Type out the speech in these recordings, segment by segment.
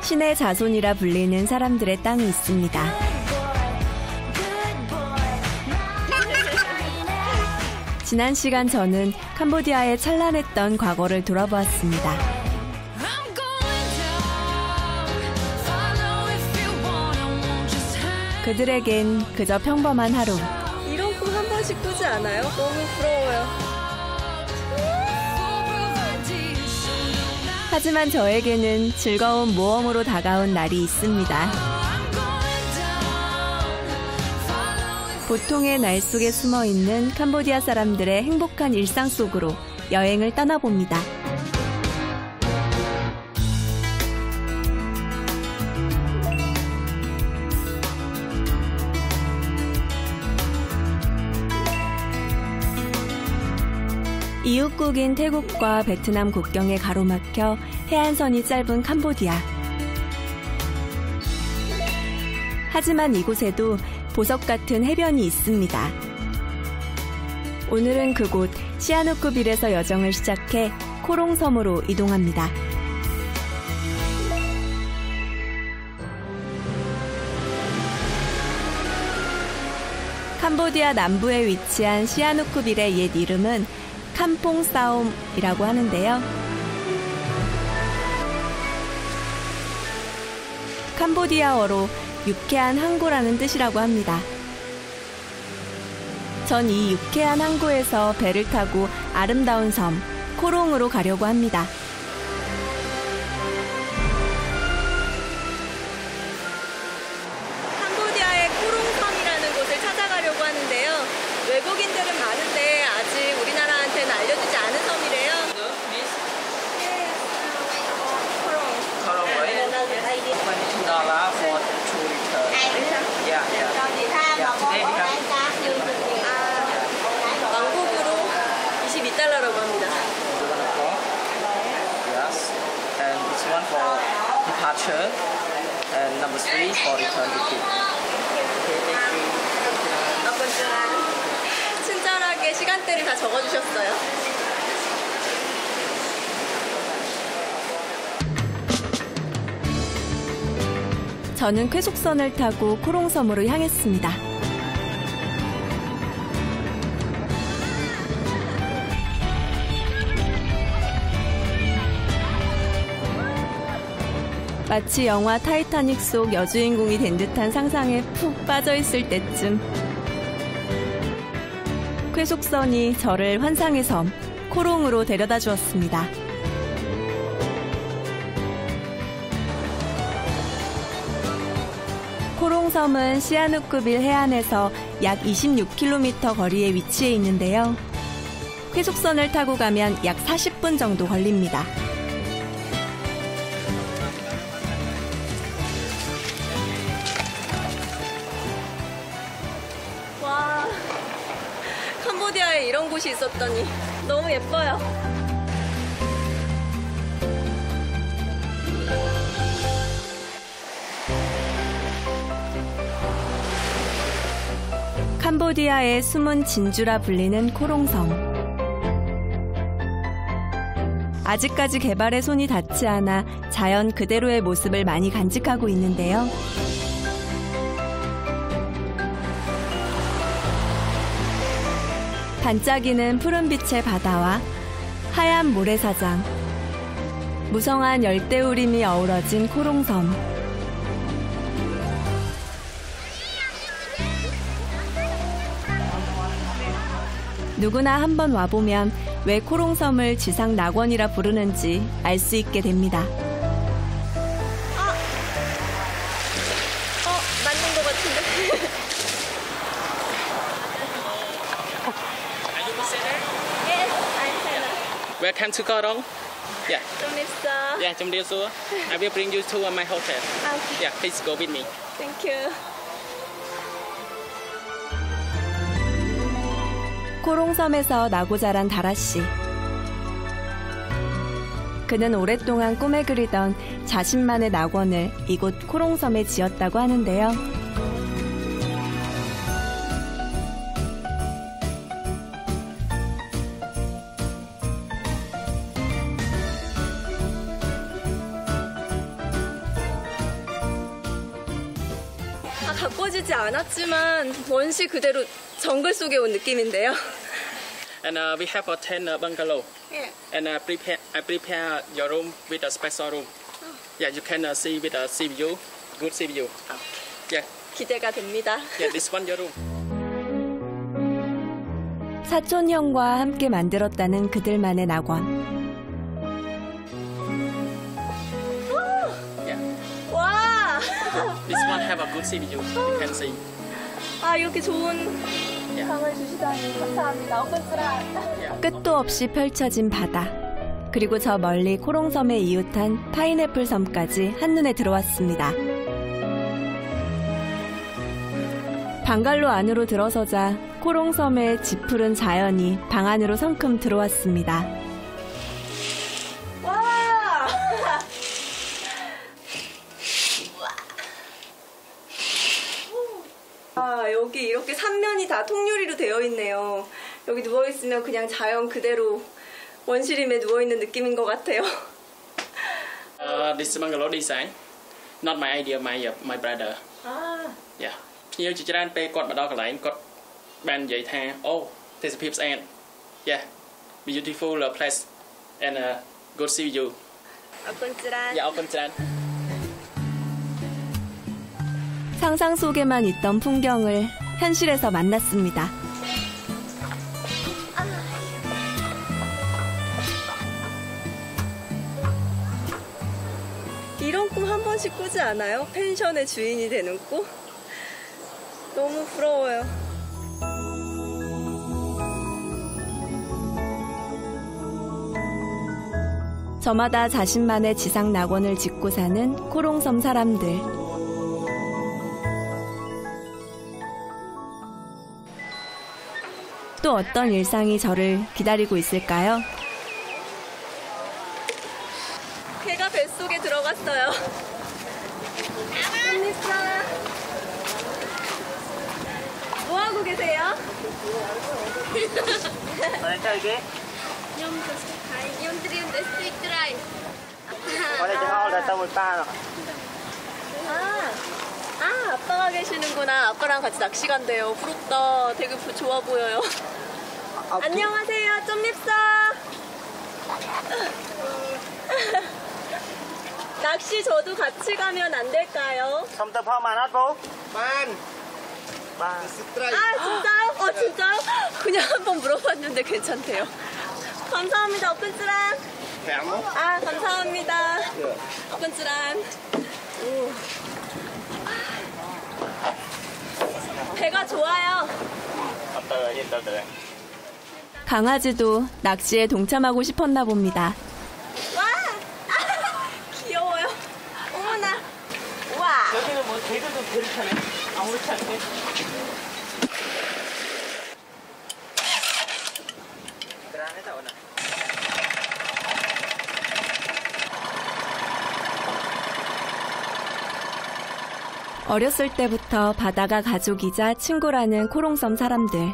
신의 자손이라 불리는 사람들의 땅이 있습니다. 지난 시간 저는 캄보디아의 찬란했던 과거를 돌아보았습니다. 그들에겐 그저 평범한 하루. 이런 꿈 한 번씩 꾸지 않아요? 너무 부러워요. 하지만 저에게는 즐거운 모험으로 다가온 날이 있습니다. 보통의 날 속에 숨어있는 캄보디아 사람들의 행복한 일상 속으로 여행을 떠나봅니다. 이웃국인 태국과 베트남 국경에 가로막혀 해안선이 짧은 캄보디아. 하지만 이곳에도 보석 같은 해변이 있습니다. 오늘은 그곳 시아누쿠빌에서 여정을 시작해 코롱섬으로 이동합니다. 캄보디아 남부에 위치한 시아누쿠빌의 옛 이름은 캄퐁사옴이라고 하는데요. 캄보디아어로 유쾌한 항구라는 뜻이라고 합니다. 전 이 유쾌한 항구에서 배를 타고 아름다운 섬 코롱으로 가려고 합니다. 캄보디아의 코롱섬이라는 곳을 찾아가려고 하는데요. 외국인들은 많은데 아직 우리나라한테는 알려주지 않은 섬이래요. 왕복으로 22달러라고 합니다. Yes, and this one for departure, and number 3 for return ticket. 친절하게 시간대를 다 적어주셨어요. 저는 쾌속선을 타고 코롱섬으로 향했습니다. 마치 영화 타이타닉 속 여주인공이 된 듯한 상상에 푹 빠져있을 때쯤 쾌속선이 저를 환상의 섬 코롱으로 데려다 주었습니다. 코롱섬은 시아누쿠빌 해안에서 약 26km 거리에 위치해 있는데요. 쾌속선을 타고 가면 약 40분 정도 걸립니다. 와, 캄보디아에 이런 곳이 있었더니 너무 예뻐요. 캄보디아의 숨은 진주라 불리는 코롱섬. 아직까지 개발에 손이 닿지 않아 자연 그대로의 모습을 많이 간직하고 있는데요. 반짝이는 푸른빛의 바다와 하얀 모래사장, 무성한 열대우림이 어우러진 코롱섬. 누구나 한번 와보면 왜 코롱섬을 지상 낙원이라 부르는지 알 수 있게 됩니다. 맞는 것 같은데. Yes, I'm Hannah. Welcome to Korong. Yeah. 좀 있어. Yeah, Chum Dio Sua. I will bring you to my hotel. Okay. Yeah, please go with me. Thank you. 코롱섬에서 나고 자란 다라씨. 그는 오랫동안 꿈에 그리던 자신만의 낙원을 이곳 코롱섬에 지었다고 하는데요. 바꿔지지 않았지만 원시 그대로 정글 속에 온 느낌인데요. And we have a 10 bungalow. Yeah. And I prepare your room with a special room. Yeah, you can see with a sea view, good sea view. Yeah. 기대가 됩니다. Yeah, this one your room. 사촌 형과 함께 만들었다는 그들만의 낙원. Yeah. 와! This one have a good sea view. You can see. 아, 이렇게 좋은 방을 주시다니 감사합니다. 끝도 없이 펼쳐진 바다. 그리고 저 멀리 코롱섬에 이웃한 파인애플 섬까지 한눈에 들어왔습니다. 방갈로 안으로 들어서자 코롱섬의 짙푸른 자연이 방 안으로 성큼 들어왔습니다. 와! 아, 여기 이렇게 삼면이 다 통유리로 되어 있네요. 여기 누워있으면 그냥 자연 그대로 원시림에 누워있는 느낌인 것 같아요. This bungalow design, not my idea, my brother. 아, Yeah. ភ្ញៀវជាច្រើនពេលគាត់មកដល់កន្លែងគាត់បាននិយាយថាអូទេសភាពស្អាត Yeah. Beautiful place and good see you. 아끈찌란. Yeah, openច្រើន. 상상 속에만 있던 풍경을 현실에서 만났습니다. 이런 꿈 한 번씩 꾸지 않아요? 펜션의 주인이 되는 꿈? 너무 부러워요. 저마다 자신만의 지상 낙원을 짓고 사는 코롱섬 사람들. 또 어떤 일상이 저를 기다리고 있을까요? 개가 뱃속에 들어갔어요. 안녕하세요. 뭐 하고 계세요? 아, 아빠가 계시는구나. 아빠랑 같이 낚시 간대요. 부럽다. 되게 좋아 보여요. 안녕하세요. 쫌립사. 낚시 저도 같이 가면 안 될까요? Không tập hoa màn hết vô. Ban. 아, 진짜요? 진짜요? 그냥 한번 물어봤는데 괜찮대요. 감사합니다. 오픈츠란. 아, 감사합니다. 오픈츠란. 배가 좋아요. 강아지도 낚시에 동참하고 싶었나 봅니다. 와! 귀여워요. 어머나. 와. 여기는 뭐 개들도 배를 타네. 아무렇지 않게. 어렸을 때부터 바다가 가족이자 친구라는 코롱섬 사람들.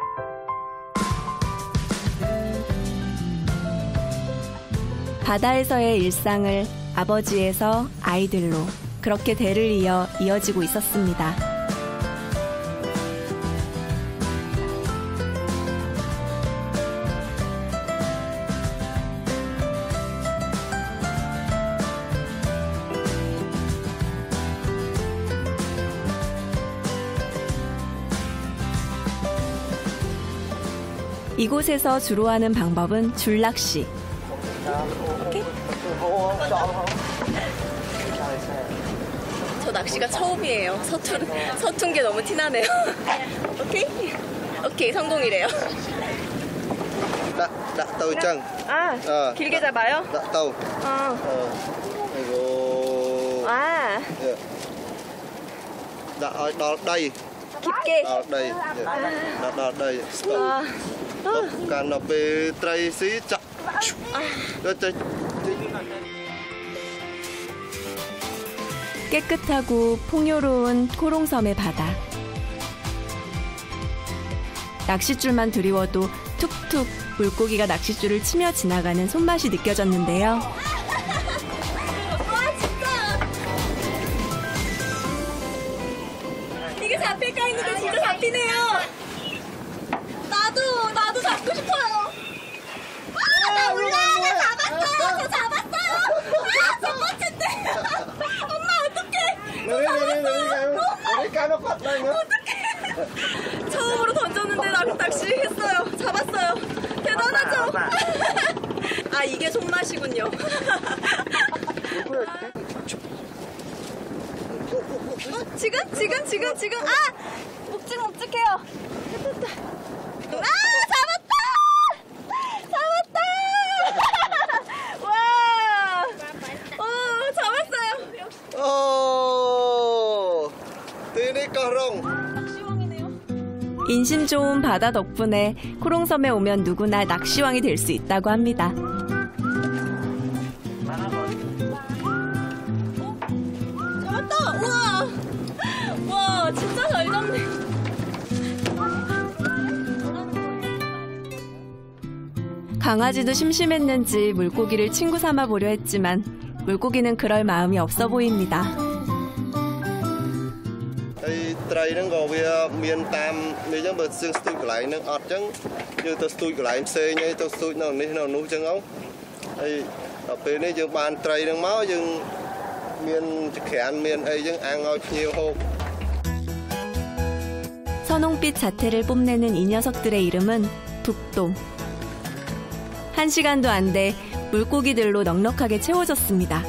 바다에서의 일상을 아버지에서 아이들로 그렇게 대를 이어 이어지고 있었습니다. 이곳에서 주로 하는 방법은 줄낚시. 저 낚시가 처음이에요. 서툰 게 너무 티나네요. 오케이, 성공이래요. Đặt tàu chân. 아, 길게 잡아요? Đặt tàu. A이고. 아, Đặt ở đây. 깊게. Ở đây. Đặt ở đây. Stop. Càng nó về tray xí chặt. 깨끗하고 풍요로운 코롱섬의 바다. 낚싯줄만 드리워도 툭툭 물고기가 낚싯줄을 치며 지나가는 손맛이 느껴졌는데요. 앞에가 있는데 진짜 잡히네요. 나도 잡고 싶어요. 나 올라가 잡았어요. 저 잡았어요. 첫 번째인데. 엄마 어떡해. 어떡해. 처음으로 던졌는데 낚시했어요. 잡았어요. 대단하죠? 아, 이게 손맛이군요. 지금? 아! 묵직해요. 아! 잡았다! 와! 잡았어요. 낚시왕이네요. 인심 좋은 바다 덕분에 코롱섬에 오면 누구나 낚시왕이 될 수 있다고 합니다. 잡았다! 와, 진짜 잘 잡네. 강아지도 심심했는지 물고기를 친구 삼아 보려 했지만 물고기는 그럴 마음이 없어 보입니다. ត្រីហ្នឹងក៏វាមានតាមនេះចឹងបើសឹងស្ទូចកន្លែងហ្នឹងអត់ចឹងយើងទៅស្ទូចកន្លែងផ្សេងហើយទៅស្ទូចនៅនេះនៅនោះចឹងហើយដល់ពេលនេះយើងបានត្រីហ្នឹងមកយើងមានចក្រានមានអីចឹងអាំងឲ្យភ្ញៀវហូប 선홍빛 자태를 뽐내는 이 녀석들의 이름은 북돔. 1시간도 안 돼 물고기들로 넉넉하게 채워졌습니다.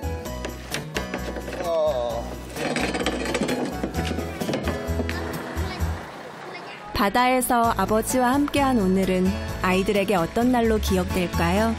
바다에서 아버지와 함께한 오늘은 아이들에게 어떤 날로 기억될까요?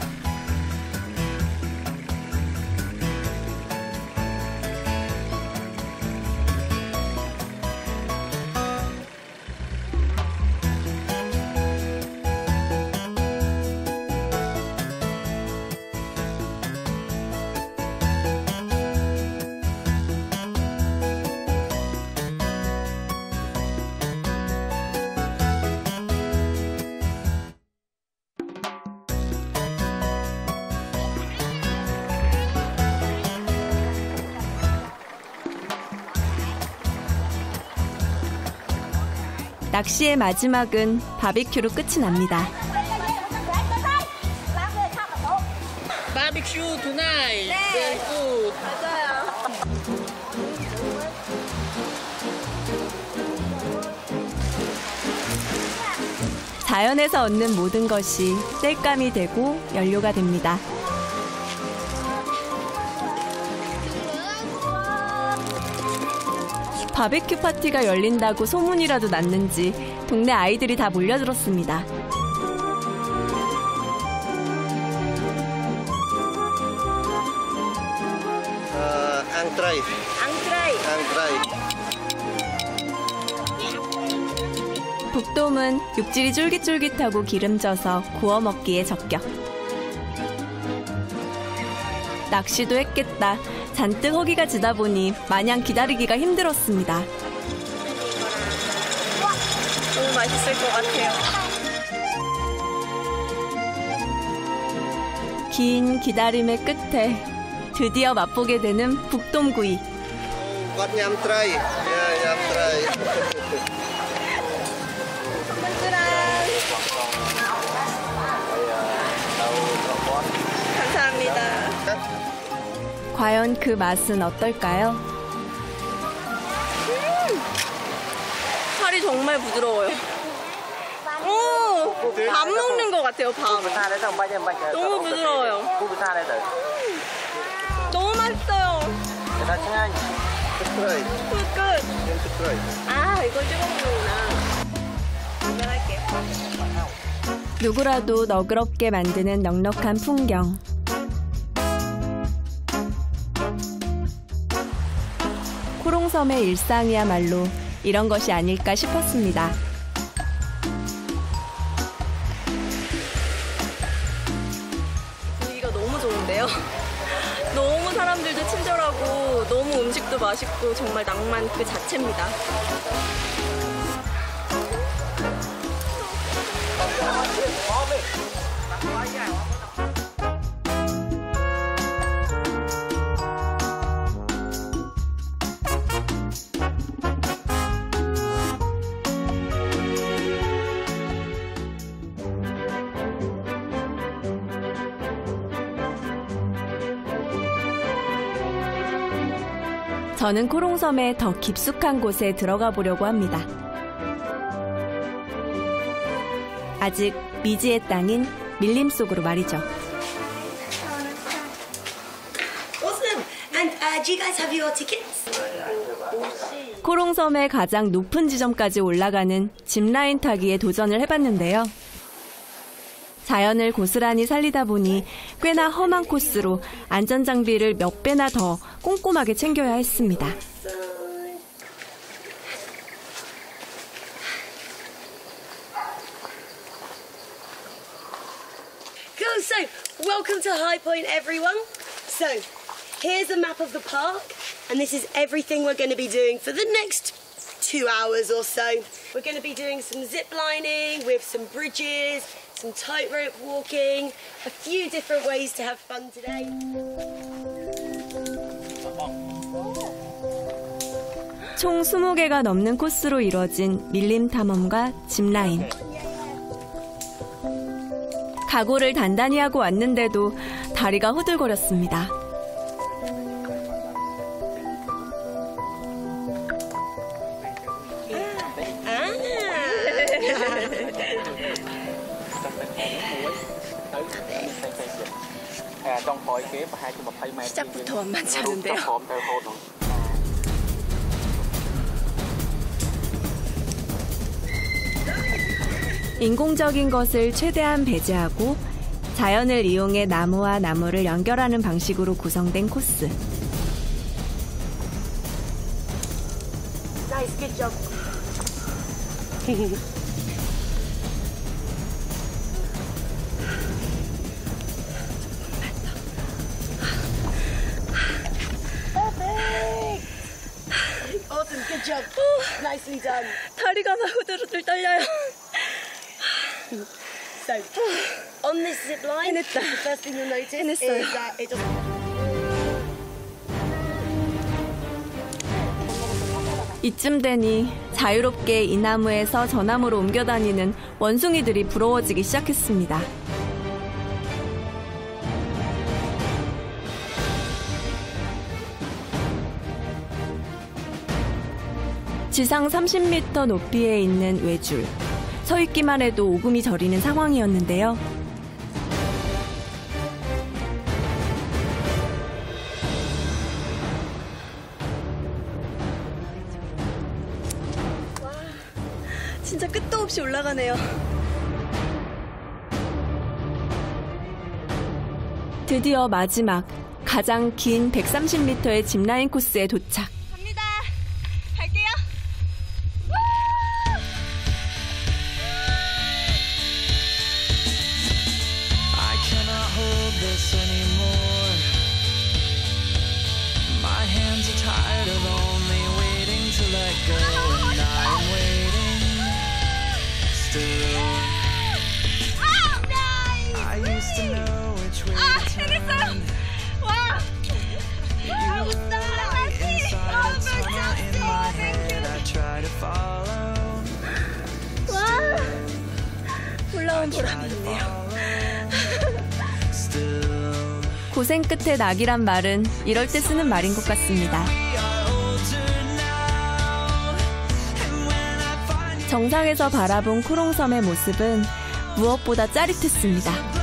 낚시의 마지막은 바비큐로 끝이 납니다. 바비큐 tonight. 네. Very good. 맞아요. 자연에서 얻는 모든 것이 땔감이 되고 연료가 됩니다. 바비큐 파티가 열린다고 소문이라도 났는지 동네 아이들이 다 몰려들었습니다. 앙트라이. 북돔은 육질이 쫄깃쫄깃하고 기름져서 구워 먹기에 적격. 낚시도 했겠다. 잔뜩 허기가 지다 보니 마냥 기다리기가 힘들었습니다. 너무 맛있을 것 같아요. 긴 기다림의 끝에 드디어 맛보게 되는 북돔구이. 냠트라이. 냠트라이. 감사합니다. 과연 그 맛은 어떨까요? 살이 정말 부드러워요. 오, 밥 먹는 것 같아요, 밥. 너무 부드러워요. 너무 맛있어요. 끝. 아, 이걸 찍어 먹는구나. 감사할게요. 누구라도 너그럽게 만드는 넉넉한 풍경. 코롱섬의 일상이야말로 이런 것이 아닐까 싶었습니다. 분위기가 너무 좋은데요? 너무 사람들도 친절하고 너무 음식도 맛있고 정말 낭만 그 자체입니다. 저는 코롱섬의 더 깊숙한 곳에 들어가 보려고 합니다. 아직 미지의 땅인 밀림 속으로 말이죠. Awesome. And do you guys have your tickets? 코롱섬의 가장 높은 지점까지 올라가는 짚라인 타기에 도전을 해봤는데요. 자연을 고스란히 살리다 보니 꽤나 험한 코스로 안전장비를 몇 배나 더 꼼꼼하게 챙겨야 했습니다. Cool. So, welcome to High Point, everyone. So, here's a map of the park, and this is everything we're going to be doing for the next 2 hours or so. We're going to be doing some zip lining with some bridges, some tightrope walking, a few different ways to have fun today. 총 20개가 넘는 코스로 이뤄진 밀림 탐험과 짚라인. 각오를 단단히 하고 왔는데도 다리가 후들거렸습니다. 시작부터 만만치 않은데요. 인공적인 것을 최대한 배제하고 자연을 이용해 나무와 나무를 연결하는 방식으로 구성된 코스. Nice, good job. Awesome, good job. Nicely done. 다리가 막 후들후들 떨려요. So, on this zip line, the first thing you'll notice is that it doesn't. 이쯤 되니 자유롭게 이 나무에서 저 나무로 옮겨 다니는 원숭이들이 부러워지기 시작했습니다. 지상 30m 높이에 있는 외줄. 서 있기만 해도 오금이 저리는 상황이었는데요. 와, 진짜 끝도 없이 올라가네요. 드디어 마지막, 가장 긴 130m의 짚라인 코스에 도착. 갑니다. 갈게요. This anymore. My hands are tired of only waiting to let go, and I'm waiting still. I used to know which way to turn. You were right inside a tunnel in my head. I try to follow. 와, 올라온 보람이 있네요. 고생 끝에 낙이란 말은 이럴 때 쓰는 말인 것 같습니다. 정상에서 바라본 코롱섬의 모습은 무엇보다 짜릿했습니다.